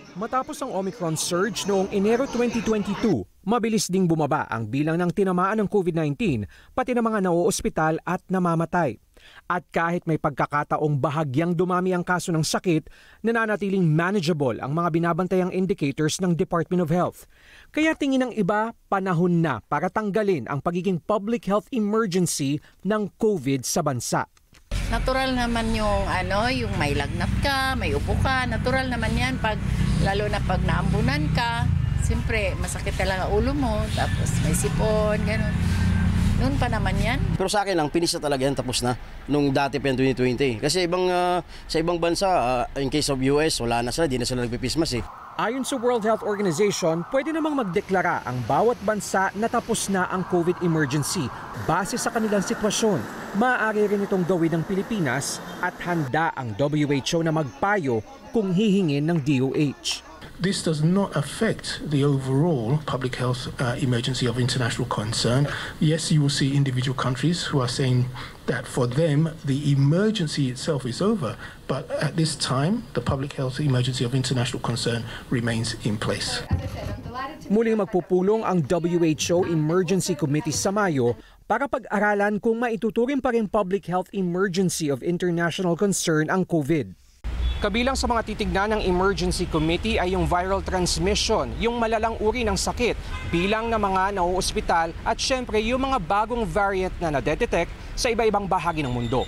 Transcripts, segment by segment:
Matapos ang Omicron surge noong Enero 2022, mabilis ding bumaba ang bilang ng tinamaan ng COVID-19, pati ng mga nauospital at namamatay. At kahit may pagkakataong bahagyang dumami ang kaso ng sakit, nananatiling manageable ang mga binabantayang indicators ng Department of Health. Kaya tingin ng iba, panahon na para tanggalin ang pagiging public health emergency ng COVID sa bansa. Natural naman yung yung may lagnat ka, may ubo ka, natural naman yan lalo na pag naambunan ka, siyempre masakit talaga ulo mo, tapos may sipon, gano'n. Noon pa naman yan. Pero sa akin lang, finish na talaga yan, tapos na. Nung dati pa yan 2020. Kasi sa ibang bansa, in case of US, wala na sila, di na sila nagpipismas eh. Ayon sa World Health Organization, pwede namang magdeklara ang bawat bansa na tapos na ang COVID emergency base sa kanilang sitwasyon. Maaari rin itong gawin ng Pilipinas at handa ang WHO na magpayo kung hihingin ng DOH. This does not affect the overall public health emergency of international concern. Yes, you will see individual countries who are saying that for them the emergency itself is over, but at this time the public health emergency of international concern remains in place. Muling magpupulong ang WHO Emergency Committee sa Mayo para pag-aralan kung maituturing pa rin public health emergency of international concern ang COVID. Kabilang sa mga titignan ng Emergency Committee ay yung viral transmission, yung malalang uri ng sakit, bilang ng mga nauospital at syempre yung mga bagong variant na nadetect sa iba-ibang bahagi ng mundo.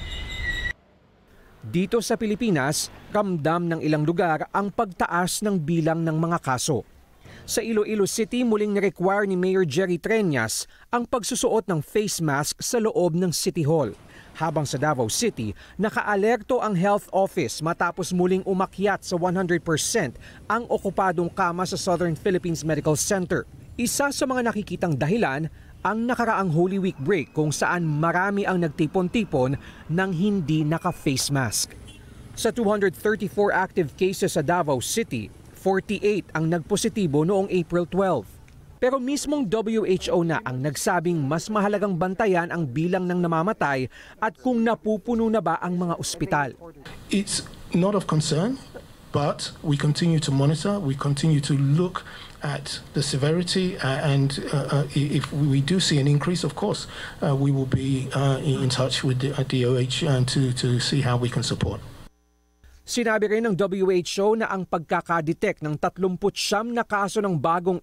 Dito sa Pilipinas, ramdam ng ilang lugar ang pagtaas ng bilang ng mga kaso. Sa Iloilo City, muling ni-require ni Mayor Jerry Treñas ang pagsusuot ng face mask sa loob ng City Hall. Habang sa Davao City, nakaalerto ang Health Office matapos muling umakyat sa 100% ang okupadong kama sa Southern Philippines Medical Center. Isa sa mga nakikitang dahilan ang nakaraang Holy Week break kung saan marami ang nagtipon-tipon ng hindi naka-face mask. Sa 234 active cases sa Davao City, 48 ang nagpositibo noong April 12. Pero mismong WHO na ang nagsabing mas mahalagang bantayan ang bilang ng namamatay at kung napupuno na ba ang mga ospital. It's not of concern, but we continue to monitor, we continue to look at the severity and if we do see an increase, of course, we will be in touch with the DOH to see how we can support. Sinabi rin ng WHO na ang pagkakadetect ng 39 na kaso ng bagong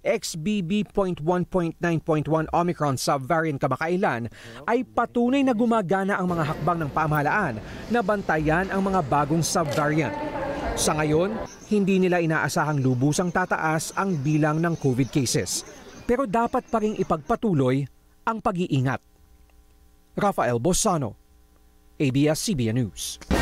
XBB.1.9.1 Omicron subvariant kamakailan ay patunay na gumagana ang mga hakbang ng pamahalaan na bantayan ang mga bagong subvariant. Sa ngayon, hindi nila inaasahang lubusang tataas ang bilang ng COVID cases. Pero dapat pa ring ipagpatuloy ang pag-iingat. Rafael Bosano, ABS-CBN News.